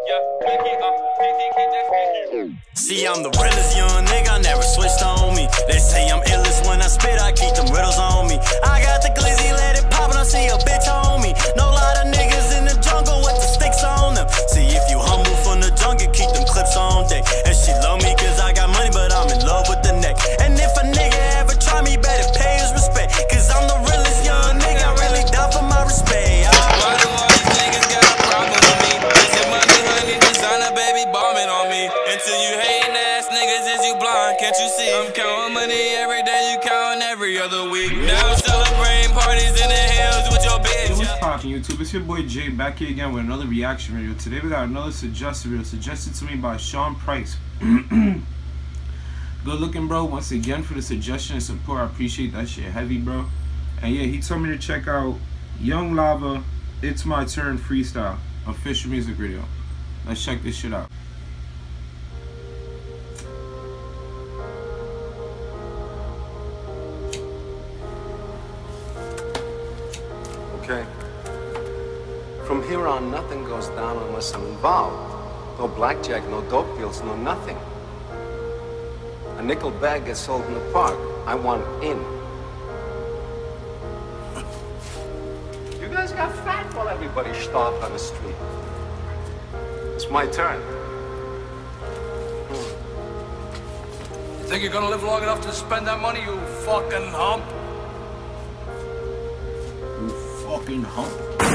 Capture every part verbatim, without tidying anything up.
See, I'm the realest young nigga, I never switched on me. They say I'm illest when I spit, I keep them riddles on me. I got the glizzy, let it pop, and I see a bitch on me. Know a lot of niggas in the jungle with the sticks on them. See, if you humble from the jungle, keep them clips on deck. And she love me cause I got money, but I'm in love with the neck. And if a nigga ever try me, better pay his respect. Cause I'm the realest young nigga, I really die for my respect. Why do all these niggas got a problem with me? It's money, honey, designer, baby, bombing on me. Until you hating ass niggas, is you blind? Can't you see? I'm counting money every day, you counting every other week. Now I'm celebrating parties in the hills with your bitch. Yo, what's poppin' YouTube? It's your boy Jay back here again with another reaction video. Today we got another suggested video suggested to me by Sean Price. Good looking, bro. Once again for the suggestion and support. I appreciate that shit heavy, bro. And yeah, he told me to check out Young Lava, It's My Turn Freestyle official music video. Let's check this shit out. Okay. From here on, nothing goes down unless I'm involved. No blackjack, no dope deals, no nothing. A nickel bag gets sold in the park. I want in. You guys got fat while everybody starved on the street. It's my turn. You think you're gonna live long enough to spend that money, you fucking hump? You fucking hump.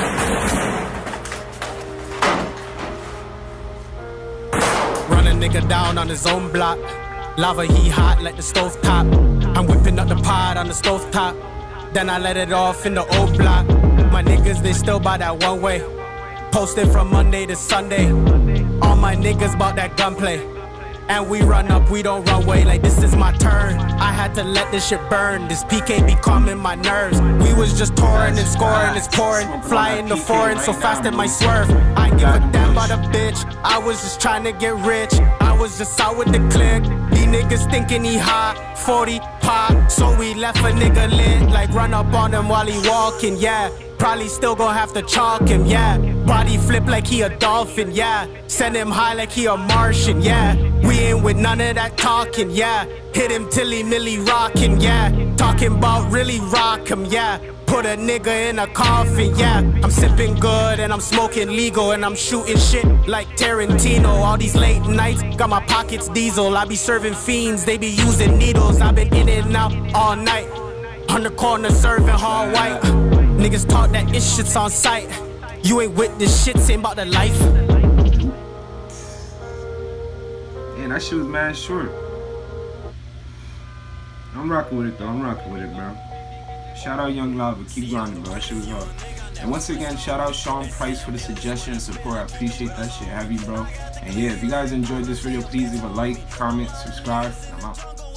Run a nigga down on his own block. Lava, he hot like the stove top. I'm whipping up the pot on the stove top. Then I let it off in the old block. My niggas, they still buy that one way. Posted from Monday to Sunday. All my niggas bought that gunplay. And we run up, we don't run away. Like this is my turn. I had to let this shit burn. This P K be calming my nerves. We was just touring and scoring, it's pouring. Flying the foreign so fast it might swerve. I ain't give a damn about a bitch. I was just trying to get rich. I was just out with the click. These niggas thinking he hot. forty pop, so we left a nigga lit. Like run up on him while he walking, yeah. Probably still gon' have to chalk him, yeah. Body flip like he a dolphin, yeah. Send him high like he a Martian, yeah. We ain't with none of that talking, yeah. Hit him till he milli rockin', yeah. Talking about really rock him, yeah. Put a nigga in a coffin, yeah. I'm sipping good and I'm smoking legal and I'm shooting shit like Tarantino. All these late nights, got my pockets diesel. I be serving fiends, they be using needles. I been in and out all night. On the corner serving hard white. Niggas talk that this shit's on sight. You ain't with this shit, saying about the life. Man, that shit was mad short. I'm rocking with it though, I'm rocking with it, bro. Shout out Young Lava, keep grinding, bro. That shit was hard. And once again, shout out Sean Price for the suggestion and support. I appreciate that shit heavy, bro. And yeah, if you guys enjoyed this video, please leave a like, comment, subscribe, and I'm out.